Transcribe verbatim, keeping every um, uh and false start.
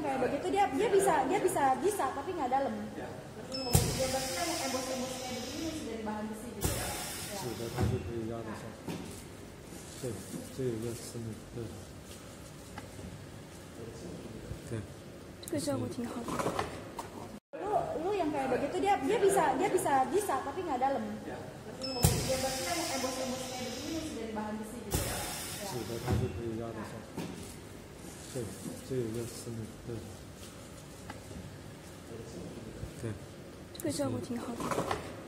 kayak begitu dia dia bisa dia bisa bisa tapi nggak dalam. Dia berarti kan yang embos-embos kayak begini masih dari bahan besi gitu. 是的，它就可以压得上。对，这有个丝木，对，对。 这个效果挺好的。 Lu lu yang kayak begitu dia dia bisa dia bisa bisa tapi nggak dalam. Dia berarti kan yang embos-embos kayak begini masih dari bahan besi gitu. 是的，它就可以压得上。对，这有个丝木，对，对。 这个效果挺好的。